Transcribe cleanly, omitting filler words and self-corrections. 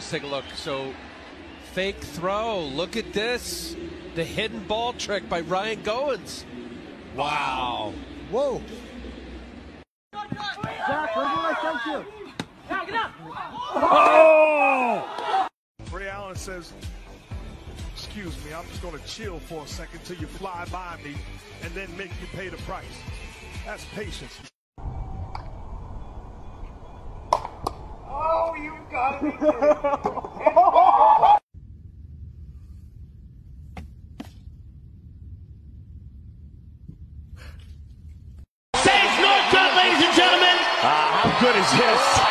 let's take a look. So, fake throw. Look at this. The hidden ball trick by Ryan Goins. Wow. Whoa. Zach, where's what I sent you? Yeah, get up. Oh! Ray Allen says, excuse me, I'm just going to chill for a second till you fly by me and then make you pay the price. That's patience. Oh, you got me. Saves no good, ladies and gentlemen. How good is this?